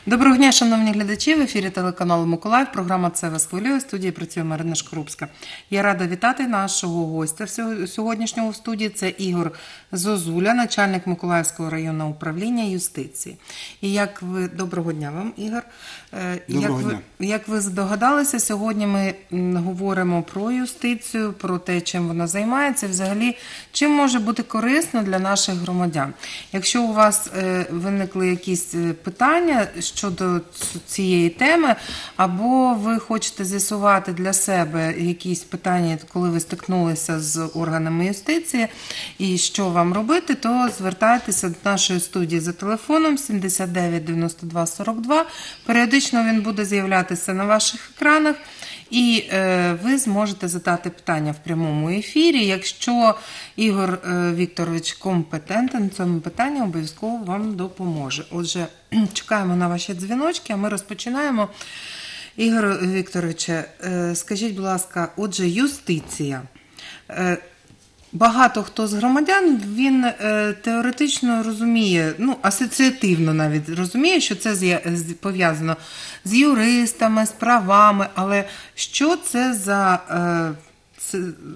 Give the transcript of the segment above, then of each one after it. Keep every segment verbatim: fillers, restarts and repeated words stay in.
Доброго дня, шановні глядачі. В ефірі телеканалу Миколаїв. Програма «Це вас хвилює». В студії працює Марина Шкрупська. Я рада вітати нашого гостя сьогоднішнього в студії. Це Ігор Зозуля, начальник Миколаївського районного управління юстиції. І як ви... Доброго дня вам, Ігор. Доброго як дня. Ви... Як ви здогадалися, сьогодні ми говоримо про юстицію, про те, чим вона займається, взагалі, чим може бути корисно для наших громадян. Якщо у вас виникли якісь питання щодо цієї теми, або ви хочете з'ясувати для себе якісь питання, коли ви стикнулися з органами юстиції, і що вам робити, то звертайтеся до нашої студії за телефоном сімдесят дев'ять дев'яносто два сорок два. Періодично він буде з'являтися на ваших екранах, і е, ви зможете задати питання в прямому ефірі. Якщо Ігор е, Вікторович компетентен в цьому питанні, обов'язково вам допоможе. Отже, чекаємо на ваші дзвіночки, а ми розпочинаємо. Ігор Вікторовиче, е, скажіть, будь ласка, отже, юстиція. Е, Багато хто з громадян, він е, теоретично розуміє, ну, асоціативно навіть розуміє, що це пов'язано з юристами, з правами, але що це за, е, це,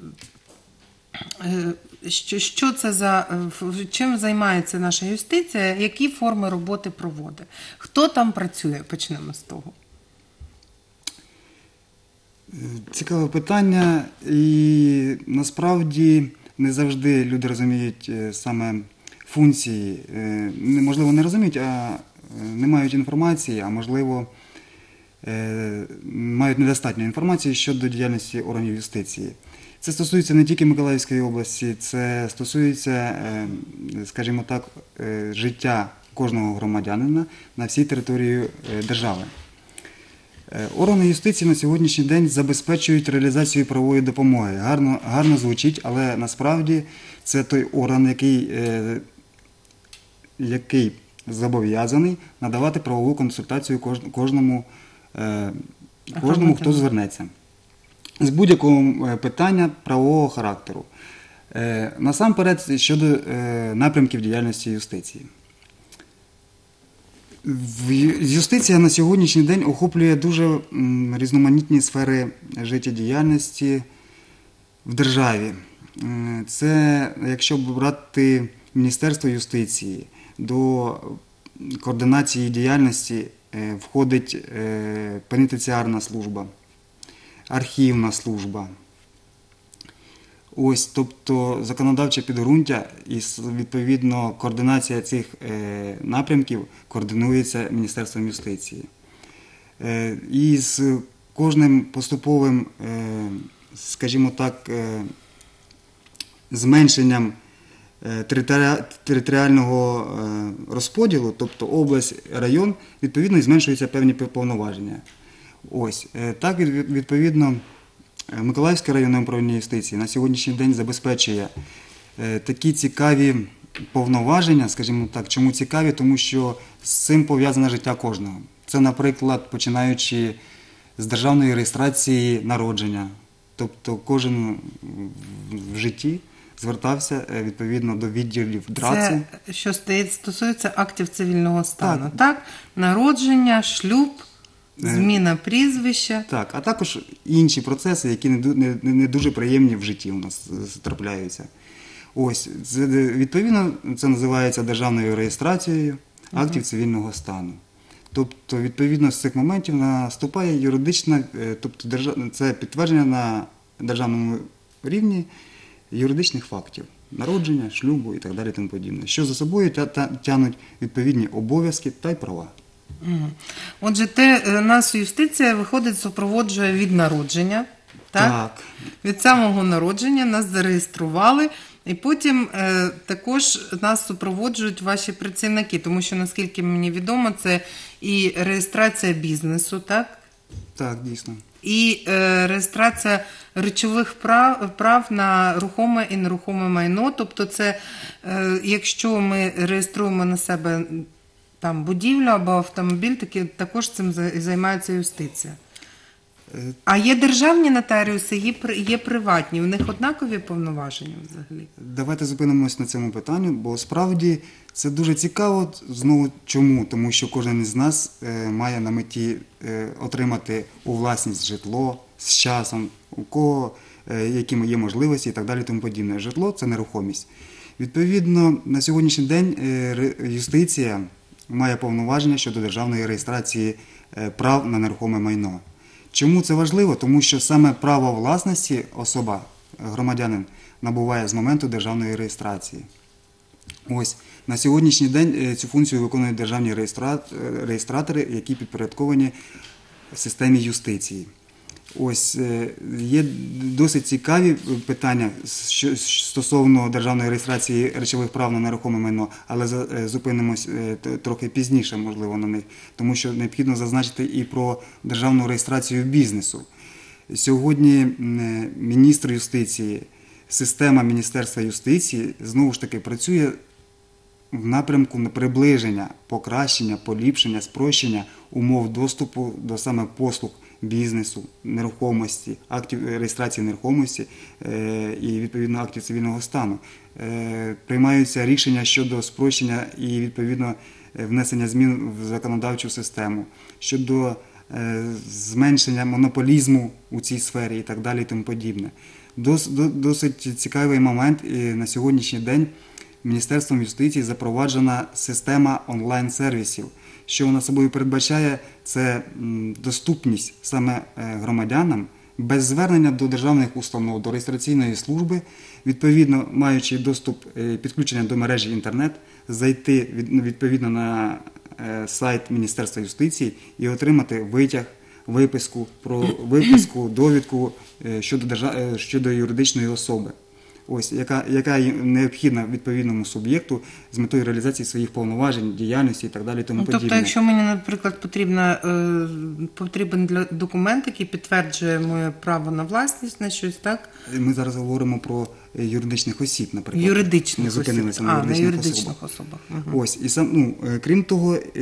е, що, що це за, е, чим займається наша юстиція, які форми роботи проводить? Хто там працює? Почнемо з того. Цікаве питання, і насправді не завжди люди розуміють саме функції, можливо, не розуміють, а не мають інформації, а можливо, мають недостатньо інформації щодо діяльності органів юстиції. Це стосується не тільки Миколаївської області, це стосується, скажімо так, життя кожного громадянина на всій території держави. Органи юстиції на сьогоднішній день забезпечують реалізацію правової допомоги. Гарно, гарно звучить, але насправді це той орган, який, е, який зобов'язаний надавати правову консультацію кожному, е, кожному, хто звернеться з будь-якого питання правового характеру. Е, насамперед, щодо е, напрямків діяльності юстиції. Юстиція на сьогоднішній день охоплює дуже різноманітні сфери життєдіяльності в державі. Це, якщо брати Міністерство юстиції, до координації діяльності входить пенітенціарна служба, архівна служба. Ось, тобто законодавче підґрунтя і, відповідно, координація цих е, напрямків координується Міністерством юстиції. Е, і з кожним поступовим, е, скажімо так, е, зменшенням е, територи... територіального е, розподілу, тобто область, район, відповідно, зменшуються певні повноваження. Ось, е, так, відповідно, Миколаївське районне управління юстиції на сьогоднішній день забезпечує е, такі цікаві повноваження, скажімо так. Чому цікаві? Тому що з цим пов'язане життя кожного. Це, наприклад, починаючи з державної реєстрації народження. Тобто кожен в житті звертався е, відповідно до відділів ДРАЦи. Це, що стосується актів цивільного стану, так? так? Народження, шлюб, зміна прізвища. Так, а також інші процеси, які не, не, не дуже приємні в житті у нас трапляються. Ось, це, відповідно, це називається державною реєстрацією актів uh-huh. цивільного стану. Тобто, відповідно, з цих моментів наступає юридична, тобто держав, це підтвердження на державному рівні юридичних фактів. Народження, шлюбу і так далі тому подібне. Що за собою тягнуть відповідні обов'язки та й права. Отже, те, нас юстиція виходить, супроводжує від народження, так? Так. Від самого народження нас зареєстрували, і потім е, також нас супроводжують ваші працівники, тому що, наскільки мені відомо, це і реєстрація бізнесу, так? Так, дійсно. І е, реєстрація речових прав, прав на рухоме і нерухоме майно, тобто це, е, якщо ми реєструємо на себе там будівлю або автомобіль, таки, також цим займається юстиція. А є державні нотаріуси, є, при- є приватні. У них однакові повноваження взагалі? Давайте зупинимось на цьому питанню, бо справді це дуже цікаво. Знову чому? Тому що кожен із нас е, має на меті е, отримати у власність житло з часом, у кого е, які є можливості і так далі. Тому подібне. Житло це нерухомість. Відповідно, на сьогоднішній день е, ре- юстиція має повноваження щодо державної реєстрації е, прав на нерухоме майно. Чому це важливо? Тому що саме право власності особа, громадянин, набуває з моменту державної реєстрації. Ось на сьогоднішній день е, цю функцію виконують державні реєстра- е, реєстратори, які підпорядковані системі юстиції. Ось е, є досить цікаві питання що- стосовно державної реєстрації речових прав на нерухоме майно, але за- е, зупинимось е, т- трохи пізніше, можливо, на них, тому що необхідно зазначити і про державну реєстрацію бізнесу. Сьогодні м, е, міністр юстиції, система Міністерства юстиції знову ж таки працює в напрямку на приближення, покращення, поліпшення, спрощення умов доступу до саме послуг бізнесу, нерухомості, актів реєстрації нерухомості е, і відповідно актів цивільного стану. Е, Приймаються рішення щодо спрощення і відповідно е, внесення змін в законодавчу систему, щодо е, зменшення монополізму у цій сфері і так далі і тому подібне. Дос, до- досить цікавий момент і на сьогоднішній день Міністерством юстиції запроваджена система онлайн-сервісів. Що вона собою передбачає, це м, доступність саме е, громадянам без звернення до державних установ, до реєстраційної служби, відповідно маючи доступ, е, підключення до мережі інтернет, зайти від- відповідно на е, сайт Міністерства юстиції і отримати витяг, виписку про виписку, довідку е, щодо держа- е, щодо юридичної особи. Ось, яка, яка є необхідна відповідному суб'єкту з метою реалізації своїх повноважень, діяльності і так далі. Тому Ну, тобто, подібне. якщо мені, наприклад, потрібна, е, потрібен для документ, який підтверджує моє право на власність на щось, так? Ми зараз говоримо про е, юридичних осіб, наприклад. Юридичних Ми зупинилися осіб. на А, юридичних, на юридичних особах. особах. Мгм. Ось, і сам, ну, е, крім того, е,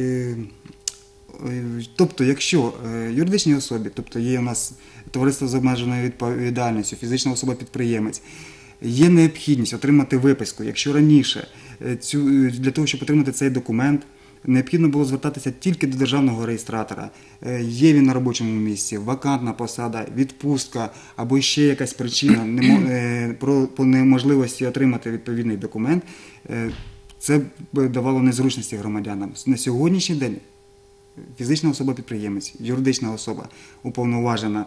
е, тобто, якщо е, юридичній особі, тобто є у нас товариство з обмеженою відповідальністю, фізична особа-підприємець, є необхідність отримати виписку. Якщо раніше е, цю, е, для того, щоб отримати цей документ, необхідно було звертатися тільки до державного реєстратора. Е, Є він на робочому місці, вакантна посада, відпустка або ще якась причина немо- е, про по неможливості отримати відповідний документ, е, це б давало незручності громадянам. На сьогоднішній день фізична особа-підприємець, юридична особа уповноважена,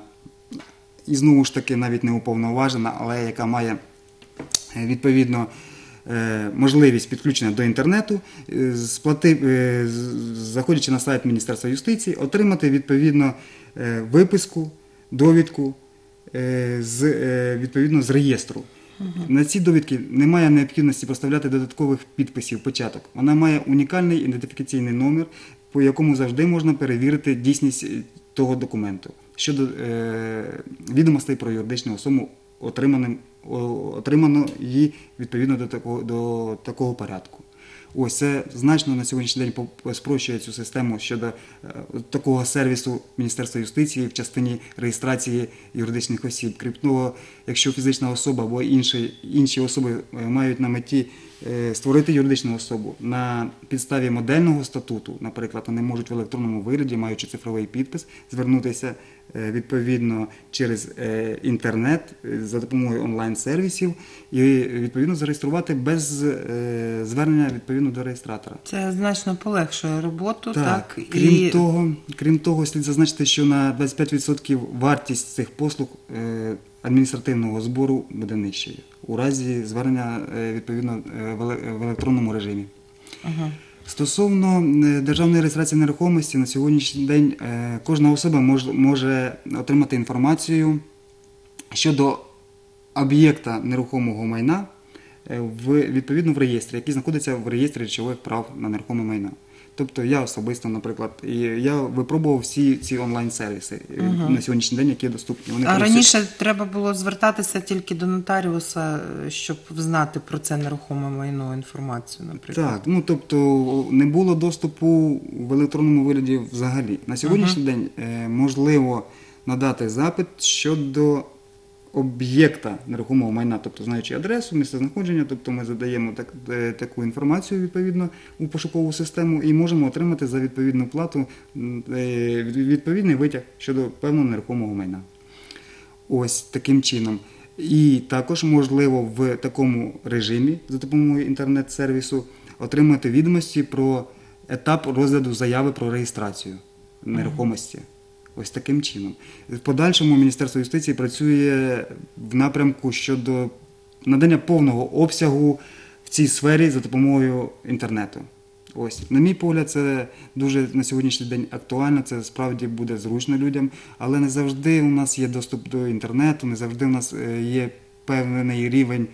і знову ж таки навіть не уповноважена, але яка має е, відповідно е, можливість підключення до інтернету, е, сплати, е, з- заходячи на сайт Міністерства юстиції, отримати відповідно е, виписку, довідку е, з, е, відповідно з реєстру. На ці довідки немає необхідності поставляти додаткових підписів, початок. Вона має унікальний ідентифікаційний номер, по якому завжди можна перевірити дійсність е, того документу. Щодо е, відомостей про юридичну особу, отриманим, о- отримано її відповідно до такого, до такого порядку. Ось це значно на сьогоднішній день по- спрощує цю систему щодо е, такого сервісу Міністерства юстиції в частині реєстрації юридичних осіб. Крім того, якщо фізична особа або інші, інші особи е, мають на меті е, створити юридичну особу на підставі модельного статуту, наприклад, вони можуть в електронному вигляді, маючи цифровий підпис, звернутися е, відповідно через е, інтернет е, за допомогою онлайн-сервісів і відповідно зареєструвати без е, звернення відповідно до реєстратора. Це значно полегшує роботу, Так, так? крім і... того, крім того, слід зазначити, що на двадцять п'ять відсотків вартість цих послуг е, адміністративного збору буде нижчою у разі звернення е, відповідно е, в еле- в електронному режимі. Ага. Стосовно е, державної реєстрації нерухомості, на сьогоднішній день е, кожна особа мож- може отримати інформацію щодо об'єкта нерухомого майна е, в, відповідно в реєстрі, який знаходиться в реєстрі речових прав на нерухоме майно. Тобто я особисто, наприклад, і я випробував всі ці онлайн-сервіси е, на сьогоднішній день, які доступні. Вони А просять- раніше треба було звертатися тільки до нотаріуса, щоб знати про це нерухоме майно, інформацію, наприклад. Так, ну тобто не було доступу в електронному вигляді взагалі. На сьогоднішній день е, можливо надати запит щодо об'єкта нерухомого майна, тобто знаючи адресу, місце знаходження, тобто ми задаємо так, е, таку інформацію відповідно у пошукову систему і можемо отримати за відповідну плату м, е, відповідний витяг щодо певного нерухомого майна. Ось таким чином. І також можливо в такому режимі за допомогою інтернет-сервісу отримати відомості про етап розгляду заяви про реєстрацію нерухомості. Ось таким чином. В подальшому Міністерство юстиції працює в напрямку щодо надання повного обсягу в цій сфері за допомогою інтернету. Ось, на мій погляд, це дуже на сьогоднішній день актуально, це справді буде зручно людям, але не завжди у нас є доступ до інтернету, не завжди у нас е, є певний рівень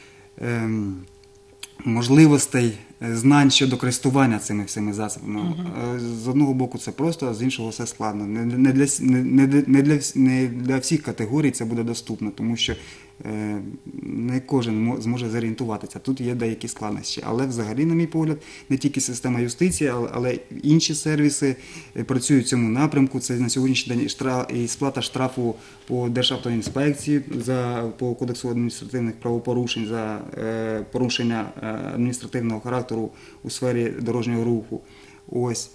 ем, можливостей, е, знань щодо користування цими всіми засобами. Е, З одного боку це просто, а з іншого все складно. Не, не, для, с- не, не, для- не, для, вс- не для всіх категорій це буде доступно, тому що е, не кожен мо- зможе зорієнтуватися. Тут є деякі складнощі. Але взагалі, на мій погляд, не тільки система юстиції, але, але й інші сервіси е, працюють в цьому напрямку. Це на сьогоднішній день і, штраф, і сплата штрафу по Державтоінспекції за, по Кодексу адміністративних правопорушень за е, порушення е, адміністративного характеру у сфері дорожнього руху. Ось.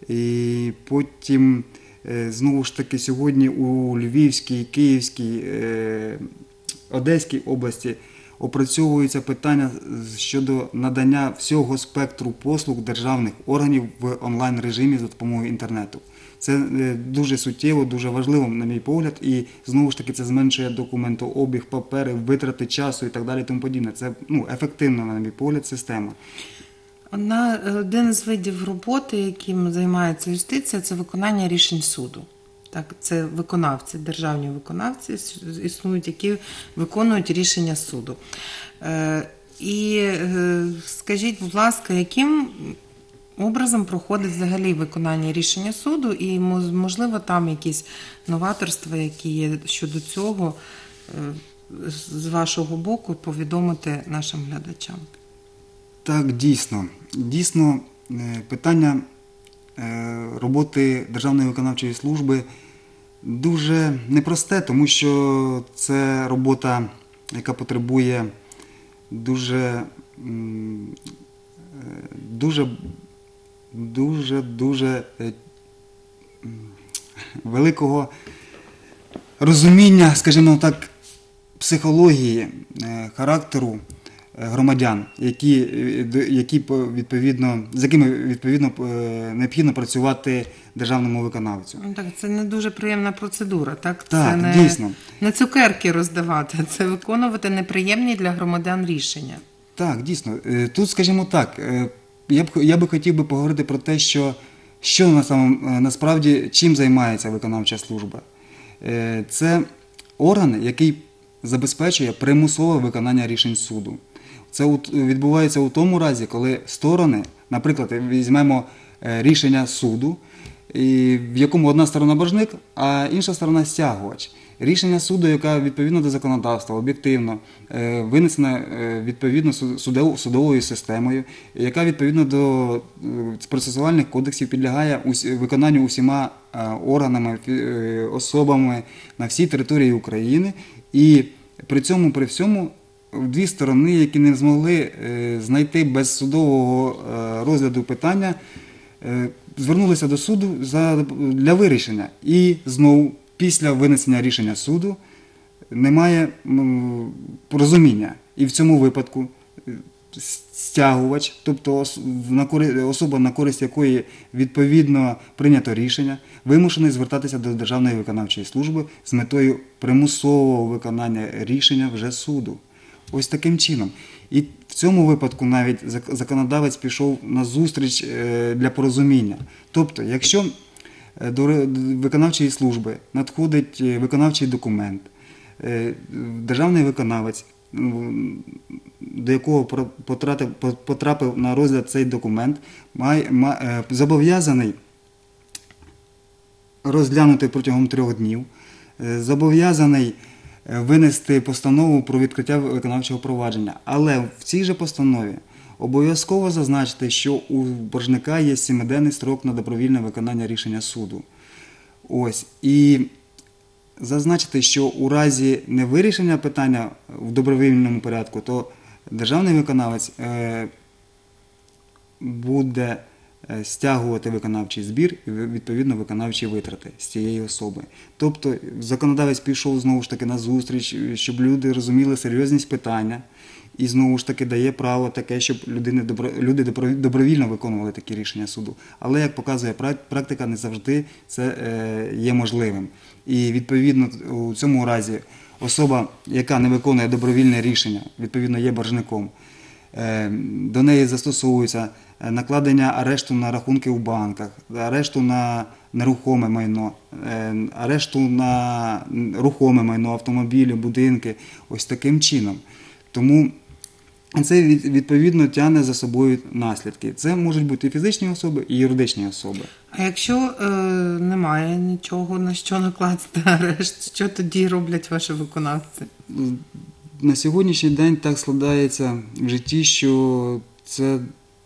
І потім, е, знову ж таки, сьогодні у Львівській, Київській, е, Одеській області опрацьовуються питання щодо надання всього спектру послуг державних органів в онлайн-режимі за допомогою інтернету. Це е, дуже суттєво, дуже важливо, на мій погляд, і знову ж таки це зменшує документообіг, папери, витрати часу і так далі. Тому подібне. Це ну, ефективна, на мій погляд, система. Одна, один з видів роботи, яким займається юстиція, це виконання рішень суду. Так, це виконавці, державні виконавці с- існують, які виконують рішення суду. Е, і е, скажіть, будь ласка, яким образом проходить взагалі виконання рішення суду, і мо- можливо там якісь новаторства, які є щодо цього, е, з вашого боку повідомити нашим глядачам? Так, дійсно. Дійсно, е, питання е, роботи Державної виконавчої служби дуже непросте, тому що це робота, яка потребує дуже, м, е, дуже, дуже, дуже е, м, великого розуміння, скажімо так, психології, е, характеру е, громадян, які, е, до- які по- відповідно, з якими відповідно е, необхідно працювати державному виконавцю. Ну, так, це не дуже приємна процедура, так? Так, це не, дійсно. не цукерки роздавати, це виконувати неприємні для громадян рішення. Так, дійсно. Е, Тут, скажімо так, е, я б, я би хотів би поговорити про те, що, що на самом, е, насправді чим займається виконавча служба. Е, Це орган, який забезпечує примусове виконання рішень суду. Це у- відбувається у тому разі, коли сторони, наприклад, візьмемо е, рішення суду, і в якому одна сторона боржник, а інша сторона стягувач. Рішення суду, яке відповідно до законодавства, об'єктивно, е, винесене е, відповідно су- судов- судовою системою, яка відповідно до е, процесуальних кодексів підлягає ус- виконанню усіма е, органами, фі- е, особами на всій території України. І при цьому, при всьому, дві сторони, які не змогли е, знайти без судового е, розгляду питання, е, звернулися до суду за, для вирішення. І знову, після винесення рішення суду, немає м, порозуміння. І в цьому випадку е, стягувач, тобто ос- на кори- особа, на користь якої відповідно прийнято рішення, вимушений звертатися до Державної виконавчої служби з метою примусового виконання рішення вже суду. Ось таким чином. І в цьому випадку навіть зак- законодавець пішов на зустріч е, для порозуміння. Тобто, якщо е, до ре- до виконавчої служби надходить е, виконавчий документ, е, державний виконавець, м, до якого про- потратив- по- потрапив на розгляд цей документ, має, ма- е, зобов'язаний розглянути протягом трьох днів, е, зобов'язаний е, винести постанову про відкриття виконавчого провадження. Але в цій же постанові обов'язково зазначити, що у боржника є сімиденний строк на добровільне виконання рішення суду. Ось. І зазначити, що у разі невирішення питання в добровільному порядку, то державний виконавець е, буде е, стягувати виконавчий збір і відповідно виконавчі витрати з цієї особи. Тобто законодавець пішов знову ж таки на зустріч, щоб люди розуміли серйозність питання, і знову ж таки дає право таке, щоб людини добро, люди добро- добровільно виконували такі рішення суду. Але, як показує прак- практика, не завжди це е, є можливим. І відповідно у цьому разі особа, яка не виконує добровільне рішення, відповідно є боржником, е, до неї застосовується е, накладення арешту на рахунки у банках, арешту на нерухоме майно, е, арешту на рухоме майно, автомобілі, будинки, ось таким чином. Тому це від- відповідно тягне за собою наслідки. Це можуть бути і фізичні особи, і юридичні особи. А якщо е, немає нічого, на що накласти арешт, що тоді роблять ваші виконавці? На сьогоднішній день так складається в житті, що це,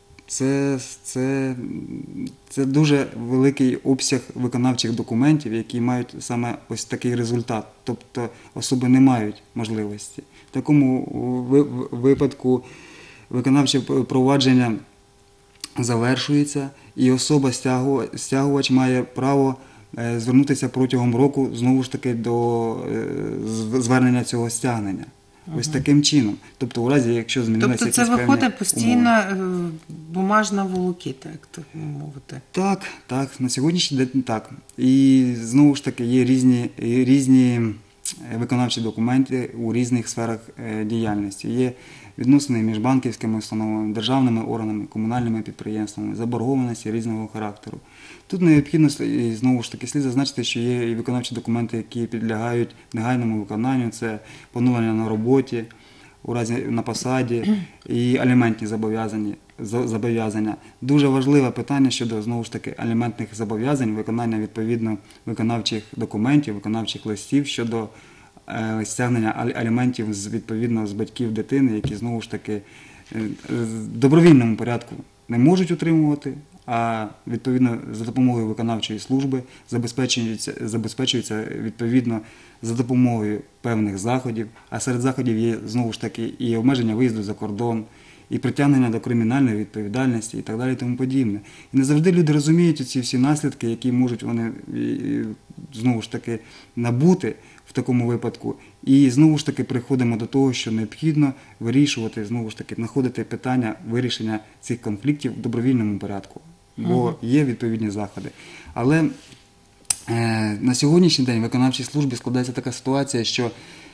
це, це, це дуже великий обсяг виконавчих документів, які мають саме ось такий результат. Тобто особи не мають можливості. В такому ви- випадку виконавче провадження завершується, і особа стягува- стягувач має право е, звернутися протягом року знову ж таки до е, з- звернення цього стягнення. Ось таким чином. Тобто, у разі, якщо змінилися Тобто це якісь певні виходить умови. постійна е, бумажна волокіта, як так мовити. Так, так, на сьогоднішній день так. І знову ж таки є різні, є різні е, виконавчі документи у різних сферах е, діяльності. Є відносини між банківськими установами, державними органами, комунальними підприємствами, заборгованості різного характеру. Тут необхідно, і знову ж таки, слід зазначити, що є і виконавчі документи, які підлягають негайному виконанню. Це поновлення на роботі, у разі на посаді, і аліментні зобов'язання. за- зобов'язання. Дуже важливе питання щодо, знову ж таки, аліментних зобов'язань, виконання відповідно виконавчих документів, виконавчих листів щодо е, стягнення алі- аліментів з, відповідно з батьків дитини, які, знову ж таки, е, в добровільному порядку не можуть утримувати, а відповідно за допомогою виконавчої служби забезпечується, забезпечується відповідно за допомогою певних заходів, а серед заходів є знову ж таки і обмеження виїзду за кордон, і притягнення до кримінальної відповідальності і так далі і тому подібне. І не завжди люди розуміють ці всі наслідки, які можуть вони і, і, знову ж таки набути в такому випадку. І знову ж таки приходимо до того, що необхідно вирішувати, знову ж таки, знаходити питання вирішення цих конфліктів в добровільному порядку, бо є відповідні заходи. Але е, на сьогоднішній день в виконавчій службі складається така ситуація, що,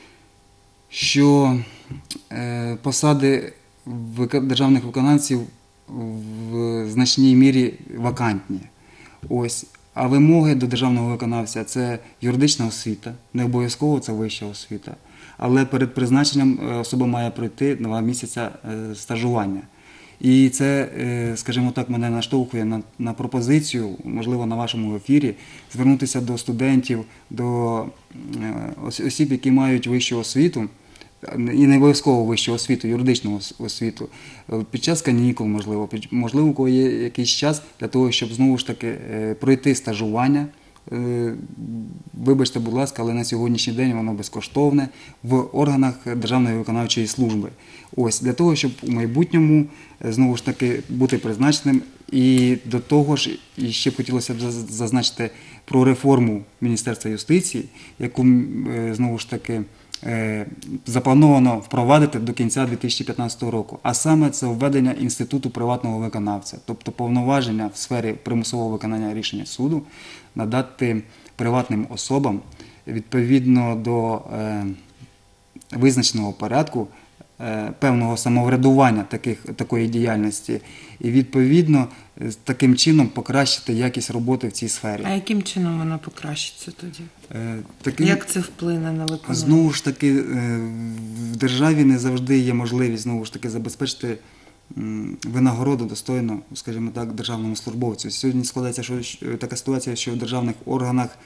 що е, посади вика- державних виконавців в значній мірі вакантні. Ось. А вимоги до державного виконавця – це юридична освіта, не обов'язково це вища освіта. Але перед призначенням е, особа має пройти два місяці е, стажування. І це, е, скажімо так, мене наштовхує на, на пропозицію, можливо, на вашому ефірі, звернутися до студентів, до е, ос- осіб, які мають вищу освіту, і не обов'язково вищу освіту, юридичну ос- освіту, е, під час канікул, можливо, під- можливо, у кого є якийсь час для того, щоб знову ж таки е, пройти стажування. Е, Вибачте, будь ласка, але на сьогоднішній день воно безкоштовне в органах Державної виконавчої служби. Ось, для того, щоб у майбутньому е, знову ж таки бути призначеним. І до того ж, і ще б хотілося б заз- зазначити про реформу Міністерства юстиції, яку м, е, знову ж таки е, заплановано впровадити до кінця дві тисячі п'ятнадцятого року. А саме це введення інституту приватного виконавця, тобто повноваження в сфері примусового виконання рішення суду надати приватним особам відповідно до е, визначеного порядку е, певного самоврядування таких, такої діяльності і відповідно е, таким чином покращити якість роботи в цій сфері. А яким чином вона покращиться тоді? Е, таким, Як це вплине на виконання? Знову ж таки, е, в державі не завжди є можливість знову ж таки забезпечити м, винагороду достойно, скажімо так, державному службовцю. Сьогодні складається що, що- така ситуація, що в державних органах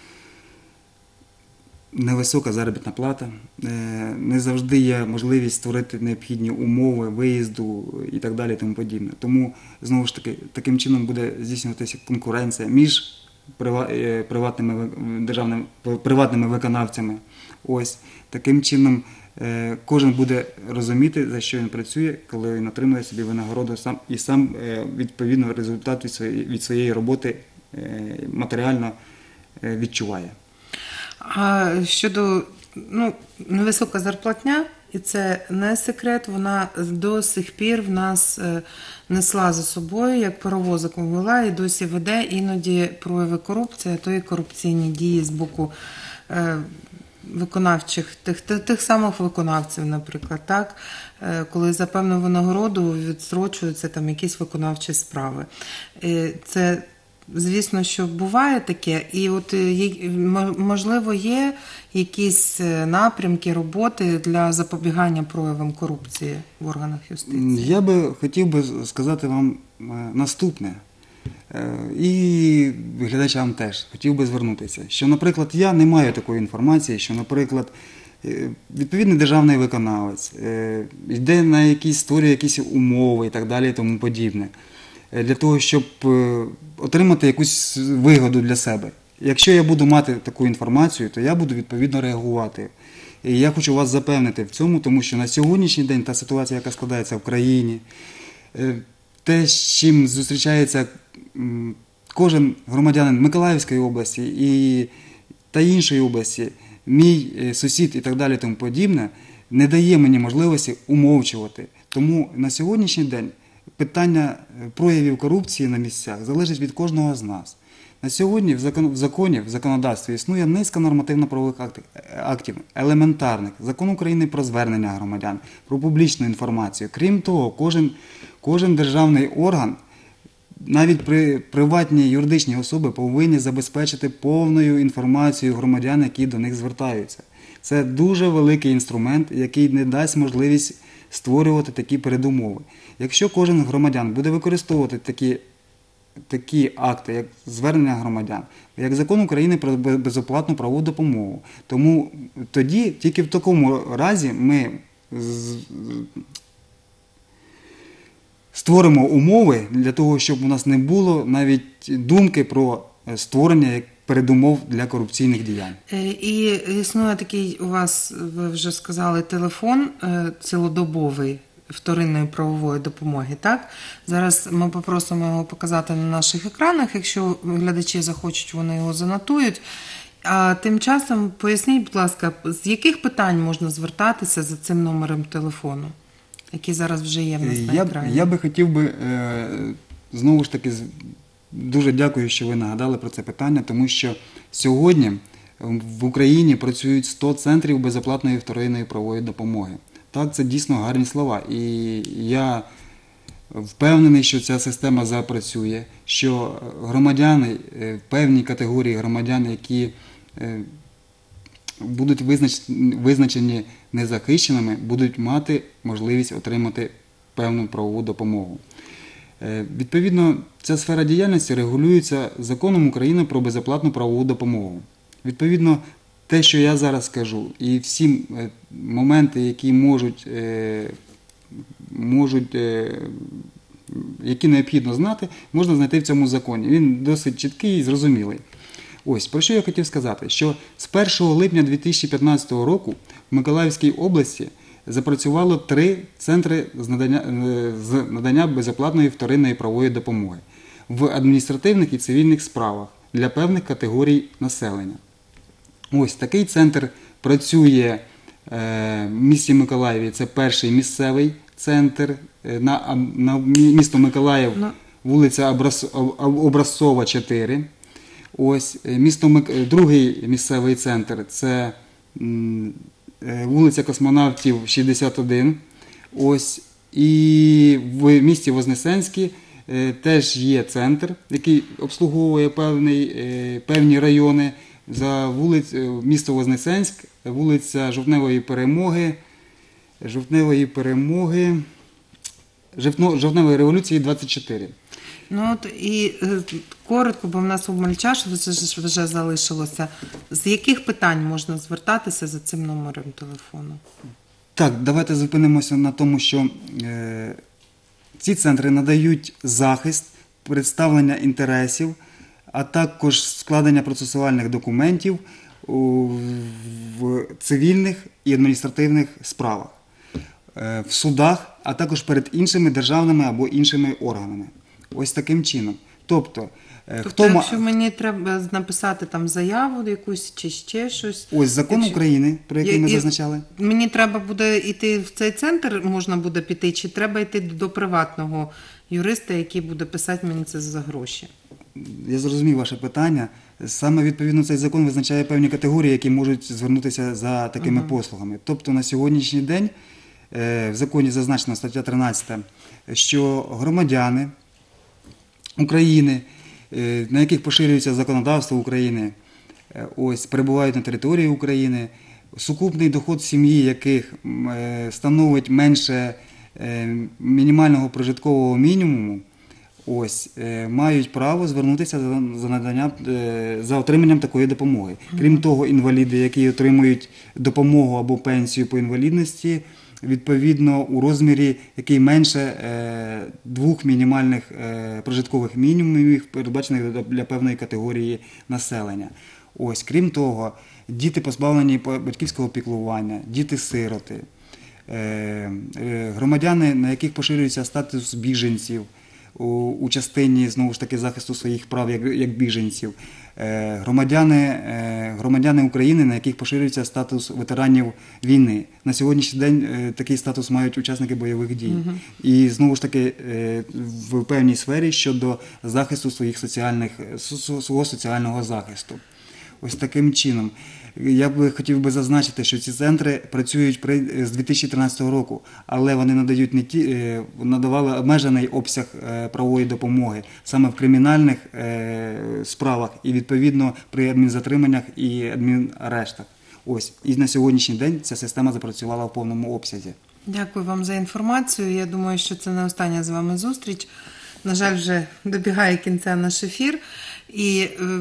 невисока заробітна плата, е, не завжди є можливість створити необхідні умови виїзду і так далі, і тому подібне. Тому, знову ж таки, таким чином буде здійснюватися конкуренція між прива- е, приватними, ви- державними, приватними виконавцями. Ось таким чином е, кожен буде розуміти, за що він працює, коли він отримує собі винагороду сам і сам е, відповідно результат від своєї, від своєї роботи е, матеріально е, відчуває. А щодо ну, невисока зарплатня, і це не секрет, вона до сих пір в нас е, несла за собою, як паровозиком вела, і досі веде іноді прояви корупції, а то і корупційні дії з боку е, виконавчих, тих, тих, тих самих виконавців, наприклад, так, Е, коли за певну винагороду відстрочуються там якісь виконавчі справи. Е, Це звісно, що буває таке, і от е, є- мо- можливо є якісь е, напрямки роботи для запобігання проявам корупції в органах юстиції. Я би хотів би сказати вам е, наступне. Е, І глядачам теж хотів би звернутися, що, наприклад, я не маю такої інформації, що, наприклад, е, відповідний державний виконавець е, йде на якісь створює якісь умови і так далі і тому подібне, е, для того, щоб е, отримати якусь вигоду для себе. Якщо я буду мати таку інформацію, то я буду відповідно реагувати. І я хочу вас запевнити в цьому, тому що на сьогоднішній день та ситуація, яка складається в країні, е, те, з чим зустрічається м, кожен громадянин Миколаївської області і та іншої області, мій е, сусід і так далі тому подібне, не дає мені можливості умовчувати. Тому на сьогоднішній день питання е, проявів корупції на місцях залежить від кожного з нас. На сьогодні в закон- в законі, в законодавстві існує низка нормативно-правових акти- актів, елементарних, закон України про звернення громадян, про публічну інформацію. Крім того, кожен, кожен державний орган, навіть при приватні юридичні особи, повинні забезпечити повною інформацією громадян, які до них звертаються. Це дуже великий інструмент, який не дасть можливість створювати такі передумови. Якщо кожен громадян буде використовувати такі такі акти, як звернення громадян, як закон України про безоплатну правову допомогу. Тому тоді, тільки в такому разі ми з- створимо умови для того, щоб у нас не було навіть думки про створення як передумов для корупційних діянь. Е, І існує такий у вас, ви вже сказали, телефон е, цілодобовий вторинної правової допомоги, так? Зараз ми попросимо його показати на наших екранах, якщо глядачі захочуть, вони його занотують. А тим часом поясніть, будь ласка, з яких питань можна звертатися за цим номером телефону, який зараз вже є в нас на Я, екрані? я би хотів би, е, знову ж таки, з- дуже дякую, що ви нагадали про це питання, тому що сьогодні в Україні працюють сто центрів безоплатної вторинної правової допомоги. Так, це дійсно гарні слова. І я впевнений, що ця система запрацює, що громадяни, е, певні категорії громадян, які е, будуть визнач- визначені незахищеними, будуть мати можливість отримати певну правову допомогу. Е, Відповідно, ця сфера діяльності регулюється Законом України про безоплатну правову допомогу. Відповідно, те, що я зараз скажу, і всі е, моменти, які можуть, е, можуть, е, які необхідно знати, можна знайти в цьому законі. Він досить чіткий і зрозумілий. Ось, про що я хотів сказати, що з першого липня дві тисячі п'ятнадцятого року в Миколаївській області запрацювало три центри з надання, е, з надання безоплатної вторинної правової допомоги в адміністративних і цивільних справах для певних категорій населення. Ось такий центр працює е, в місті Миколаєві. Це перший місцевий центр е, на, а- на мі- місто Миколаїв, Ну. вулиця Образ- Об- Образцова, чотири. Ось е, місто Мик- е, другий місцевий центр це м, е, вулиця Космонавтів, шістдесят один. Ось і в місті Вознесенське е, теж є центр, який обслуговує певний, е, певні райони. За вулиць, е, місто Вознесенськ, вулиця Жовтневої Перемоги, Жовтневої Перемоги, Жовтно- Жовтневої революції двадцять чотири. Ну от і е, коротко, бо в нас обмаль часу вже, ж- вже залишилося. З яких питань можна звертатися за цим номером телефону? Так, давайте зупинимося на тому, що е, ці центри надають захист, представлення інтересів, а також складення процесуальних документів у- в цивільних і адміністративних справах, е, в судах, а також перед іншими державними або іншими органами. Ось таким чином. Тобто, е, Тобто, хто ма- якщо мені треба написати там заяву якусь чи ще щось. ось закон якщо- України, про який Я- ми і- зазначали. Мені треба буде йти в цей центр, можна буде піти, чи треба йти до приватного юриста, який буде писати мені це за гроші? Я зрозумів ваше питання. Саме відповідно цей закон визначає певні категорії, які можуть звернутися за такими послугами. Тобто на сьогоднішній день е, в законі зазначена стаття тринадцята, що громадяни України, е, на яких поширюється законодавство України, е, ось перебувають на території України, сукупний доход сім'ї яких м, е, становить менше е, мінімального прожиткового мінімуму, ось е, мають право звернутися за, за надання е, за отриманням такої допомоги. Крім того, інваліди, які отримують допомогу або пенсію по інвалідності, відповідно у розмірі, який менше е, двох мінімальних е, прожиткових мінімумів, передбачених для- для певної категорії населення. Ось, крім того, діти позбавлені по- батьківського піклування, діти-сироти, е, е, громадяни, на яких поширюється статус біженців у, у частині знову ж таки захисту своїх прав як, як біженців, е, громадяни, е, громадяни України, на яких поширюється статус ветеранів війни. На сьогоднішній день е, такий статус мають учасники бойових дій. І знову ж таки е, в певній сфері щодо захисту своїх соціальних, су- свого соціального захисту. Ось таким чином. Я би хотів би зазначити, що ці центри працюють при- з дві тисячі тринадцятого року, але вони надають не ті, е, надавали обмежений обсяг е, правової допомоги саме в кримінальних е, справах і відповідно при адмінзатриманнях і адмінарештах. Ось і на сьогоднішній день ця система запрацювала в повному обсязі. Дякую вам за інформацію. Я думаю, що це не остання з вами зустріч. На жаль, вже добігає кінця наш ефір. І е,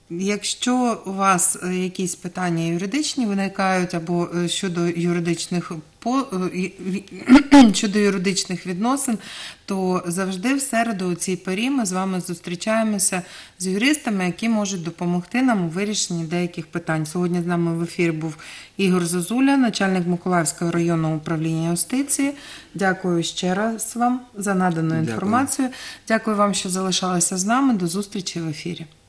якщо у вас е, якісь питання юридичні виникають або е, щодо юридичних по е, і- і- щодо юридичних відносин, то завжди в середу у цій порі ми з вами зустрічаємося з юристами, які можуть допомогти нам у вирішенні деяких питань. Сьогодні з нами в ефірі був Ігор Зозуля, начальник Миколаївського районного управління юстиції. Дякую ще раз вам за надану Дякую. інформацію. Дякую вам, що залишалися з нами. До зустрічі в ефірі.